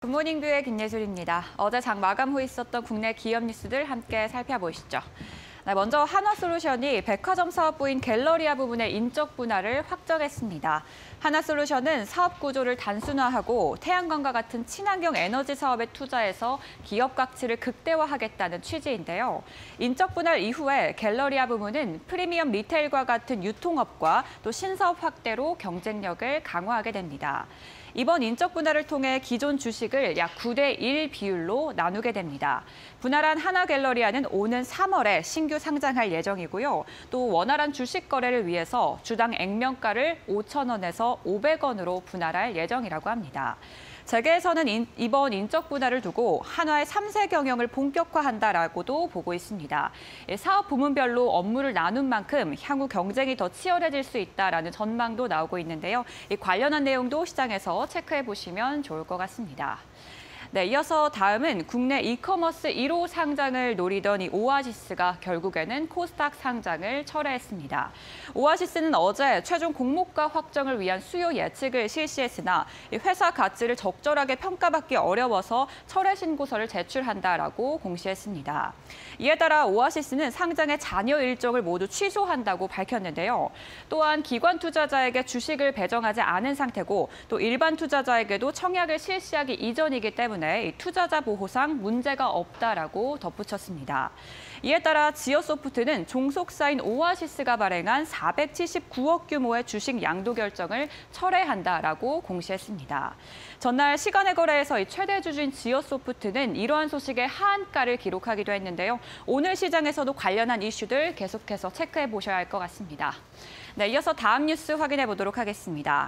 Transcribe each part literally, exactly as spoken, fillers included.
굿모닝 뷰의 김예술입니다. 어제 장 마감 후 있었던 국내 기업 뉴스들 함께 살펴보시죠. 네, 먼저 한화솔루션이 백화점 사업부인 갤러리아 부문의 인적 분할을 확정했습니다. 한화솔루션은 사업 구조를 단순화하고 태양광과 같은 친환경 에너지 사업에 투자해서 기업 가치를 극대화하겠다는 취지인데요. 인적 분할 이후에 갤러리아 부문은 프리미엄 리테일과 같은 유통업과 또 신사업 확대로 경쟁력을 강화하게 됩니다. 이번 인적 분할을 통해 기존 주식을 약 구 대 일 비율로 나누게 됩니다. 분할한 하나갤러리아는 오는 삼월에 신규 상장할 예정이고요. 또 원활한 주식 거래를 위해서 주당 액면가를 오천 원에서 오백 원으로 분할할 예정이라고 합니다. 재계에서는 인, 이번 인적 분할을 두고 한화의 삼 세 경영을 본격화한다라고도 보고 있습니다. 사업 부문별로 업무를 나눈 만큼 향후 경쟁이 더 치열해질 수 있다라는 전망도 나오고 있는데요. 이 관련한 내용도 시장에서 체크해 보시면 좋을 것 같습니다. 네, 이어서 다음은 국내 이커머스 일 호 상장을 노리던 이 오아시스가 결국에는 코스닥 상장을 철회했습니다. 오아시스는 어제 최종 공모가 확정을 위한 수요 예측을 실시했으나 회사 가치를 적절하게 평가받기 어려워서 철회 신고서를 제출한다라고 공시했습니다. 이에 따라 오아시스는 상장의 잔여 일정을 모두 취소한다고 밝혔는데요. 또한 기관 투자자에게 주식을 배정하지 않은 상태고 또 일반 투자자에게도 청약을 실시하기 이전이기 때문에 투자자 보호상 문제가 없다라고 덧붙였습니다. 이에 따라 지어소프트는 종속사인 오아시스가 발행한 사백칠십구억 규모의 주식 양도 결정을 철회한다라고 공시했습니다. 전날 시간의 거래에서 최대 주주인 지어소프트는 이러한 소식에 하한가를 기록하기도 했는데요. 오늘 시장에서도 관련한 이슈들 계속해서 체크해 보셔야 할 것 같습니다. 네, 이어서 다음 뉴스 확인해 보도록 하겠습니다.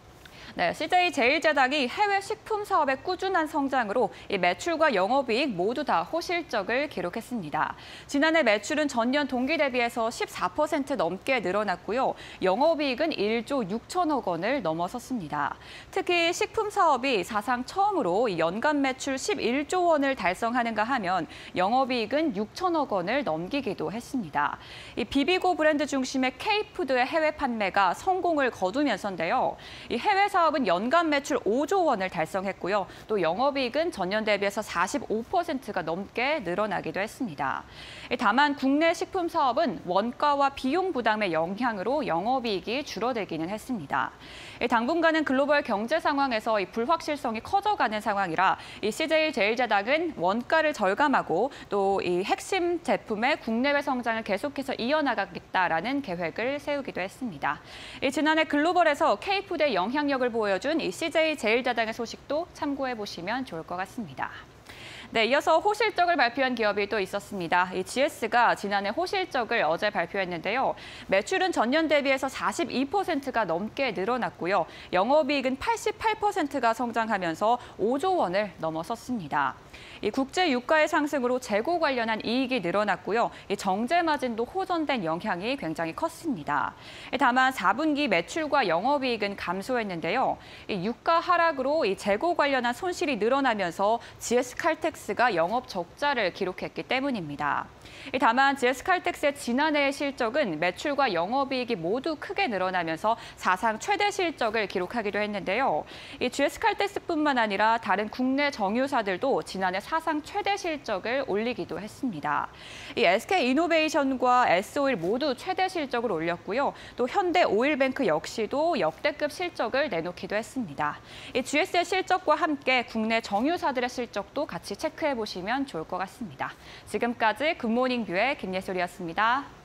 네, 씨제이제일제당이 해외 식품 사업의 꾸준한 성장으로 이 매출과 영업이익 모두 다 호실적을 기록했습니다. 지난해 매출은 전년 동기 대비해서 십사 퍼센트 넘게 늘어났고요. 영업이익은 일조 육천억 원을 넘어섰습니다. 특히 식품 사업이 사상 처음으로 연간 매출 십일조 원을 달성하는가 하면 영업이익은 육천억 원을 넘기기도 했습니다. 이 비비고 브랜드 중심의 K푸드의 해외 판매가 성공을 거두면서인데요. 이 해외 사업은 연간 매출 오조 원을 달성했고요. 또 영업이익은 전년 대비해서 사십오 퍼센트가 넘게 늘어나기도 했습니다. 다만 국내 식품 사업은 원가와 비용 부담의 영향으로 영업이익이 줄어들기는 했습니다. 당분간은 글로벌 경제 상황에서 이 불확실성이 커져가는 상황이라 이 씨제이제일제당은 원가를 절감하고 또 이 핵심 제품의 국내외 성장을 계속해서 이어나가겠다라는 계획을 세우기도 했습니다. 지난해 글로벌에서 K푸드의 영향력을 보여준 이 씨제이제일제당의 소식도 참고해 보시면 좋을 것 같습니다. 네, 이어서 호실적을 발표한 기업이 또 있었습니다. 이 지에스가 지난해 호실적을 어제 발표했는데요. 매출은 전년 대비해서 사십이 퍼센트가 넘게 늘어났고요. 영업이익은 팔십팔 퍼센트가 성장하면서 오조 원을 넘어섰습니다. 이 국제 유가의 상승으로 재고 관련한 이익이 늘어났고요. 이 정제 마진도 호전된 영향이 굉장히 컸습니다. 다만 사 분기 매출과 영업이익은 감소했는데요. 이 유가 하락으로 이 재고 관련한 손실이 늘어나면서 지에스칼텍스가 영업 적자를 기록했기 때문입니다. 다만 지에스칼텍스의 지난해의 실적은 매출과 영업이익이 모두 크게 늘어나면서 사상 최대 실적을 기록하기도 했는데요. 이 지에스칼텍스뿐만 아니라 다른 국내 정유사들도 지난해 사상 최대 실적을 올리기도 했습니다. 이 에스케이이노베이션과 에스오일 모두 최대 실적을 올렸고요. 또 현대오일뱅크 역시도 역대급 실적을 내놓기도 했습니다. 이 지에스의 실적과 함께 국내 정유사들의 실적도 같이 체크해 보시면 좋을 것 같습니다. 지금까지 굿모닝 뷰의 김예솔이었습니다.